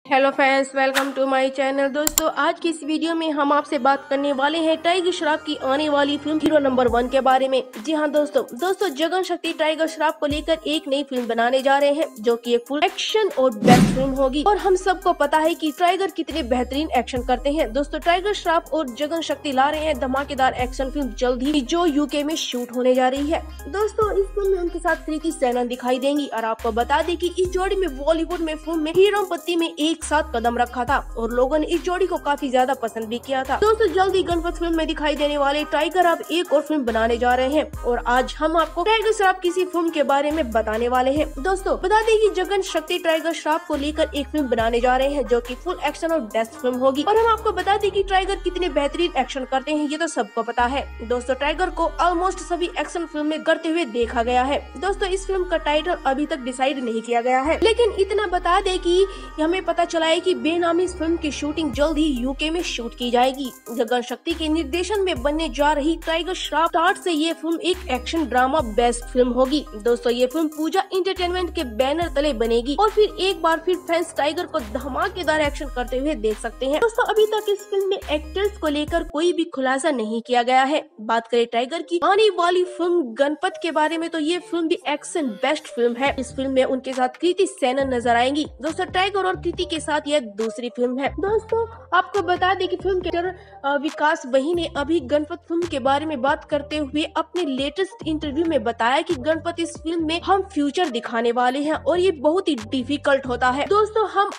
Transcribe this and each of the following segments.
Hello friends, welcome to my channel. दोस्तों, आज की इस वीडियो में हम आपसे बात करने वाले हैं टाइगर श्रॉफ की आने वाली फिल्म हीरो नंबर 1 के बारे में। जी हाँ दोस्तों जगन शक्ति टाइगर श्रॉफ को लेकर एक नई फिल्म बनाने जा रहे हैं जो कि एक फुल एक्शन और बेस्ट फिल्म होगी। और हम सबको पता है कि टाइगर कितने बेहतरीन एक्शन करते हैं। दोस्तों, टाइगर श्रॉफ और जगन शक्ति ला रहे हैं धमाकेदार एक्शन फिल्म जल्द ही, जो यूके में शूट होने जा रही है। दोस्तों, इस फिल्म में उनके साथ कृति सेनन दिखाई देंगी। और आपको बता दें कि इस जोड़ी में बॉलीवुड में फिल्म में हीरो पत्ती में एक साथ कदम रखा था और लोगों ने इस जोड़ी को काफी ज्यादा पसंद भी किया था। दोस्तों, जल्दी गणपत फिल्म में दिखाई देने वाले टाइगर अब एक और फिल्म बनाने जा रहे हैं और आज हम आपको टाइगर श्रॉफ किसी फिल्म के बारे में बताने वाले हैं। दोस्तों, बता दें कि जगन शक्ति टाइगर श्रॉफ को लेकर एक फिल्म बनाने जा रहे हैं जो कि फुल एक्शन और बेस्ट फिल्म होगी। और हम आपको बता दें कि टाइगर कितने बेहतरीन एक्शन करते हैं, ये तो सबको पता है। दोस्तों, टाइगर को ऑलमोस्ट सभी एक्शन फिल्म में करते हुए देखा गया है। दोस्तों, इस फिल्म का टाइटल अभी तक डिसाइड नहीं किया गया है, लेकिन इतना बता दे कि हमें पता चला है कि बेनामी इस फिल्म की शूटिंग जल्द ही यूके में शूट की जाएगी। जगन शक्ति के निर्देशन में बनने जा रही टाइगर श्रॉफ स्टार्ट से ये फिल्म एक एक्शन ड्रामा बेस्ट फिल्म होगी। दोस्तों, ये फिल्म पूजा एंटरटेनमेंट के बैनर तले बनेगी और फिर एक बार फिर फैंस टाइगर को धमाकेदार एक्शन करते हुए देख सकते हैं। दोस्तों, अभी तक इस फिल्म में एक्टर्स को लेकर कोई भी खुलासा नहीं किया गया है। बात करें टाइगर की आने वाली फिल्म गणपत के बारे में, तो ये फिल्म भी एक्शन बेस्ट फिल्म है। इस फिल्म में उनके साथ कृति सेनन नजर आएंगी। दोस्तों, टाइगर और कृति के साथ यह दूसरी फिल्म है। दोस्तों, आपको बता दें कि फिल्म के विकास वही ने अभी गणपत फिल्म के बारे में बात करते हुए अपने लेटेस्ट इंटरव्यू में बताया कि गणपत इस फिल्म में हम फ्यूचर दिखाने वाले हैं और ये बहुत ही डिफिकल्ट होता है। दोस्तों, हम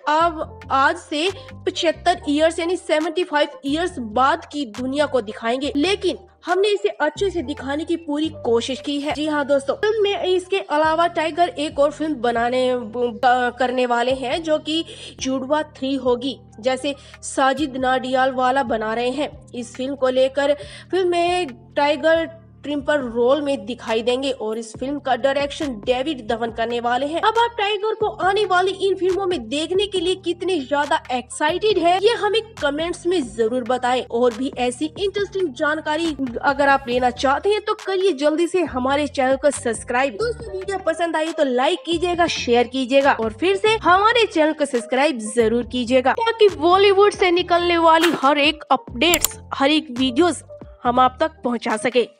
आज से 75 ईयर्स यानी 75 ईयर्स बाद की दुनिया को दिखाएंगे, लेकिन हमने इसे अच्छे से दिखाने की पूरी कोशिश की है। जी हाँ दोस्तों, फिल्म में इसके अलावा टाइगर एक और फिल्म करने वाले हैं जो कि जुड़वा 3 होगी, जैसे साजिद नाडियाल वाला बना रहे हैं। इस फिल्म को लेकर फिल्म में टाइगर ट्रिम्पर रोल में दिखाई देंगे और इस फिल्म का डायरेक्शन डेविड धवन करने वाले हैं। अब आप टाइगर को आने वाली इन फिल्मों में देखने के लिए कितने ज्यादा एक्साइटेड है, ये हमें कमेंट्स में जरूर बताएं। और भी ऐसी इंटरेस्टिंग जानकारी अगर आप लेना चाहते हैं तो करिए जल्दी से हमारे चैनल को सब्सक्राइब। दोस्तों, वीडियो पसंद आई तो लाइक कीजिएगा, शेयर कीजिएगा और फिर से हमारे चैनल को सब्सक्राइब जरूर कीजिएगा, ताकि बॉलीवुड से निकलने वाली हर एक अपडेट्स, हर एक वीडियोस हम आप तक पहुँचा सके।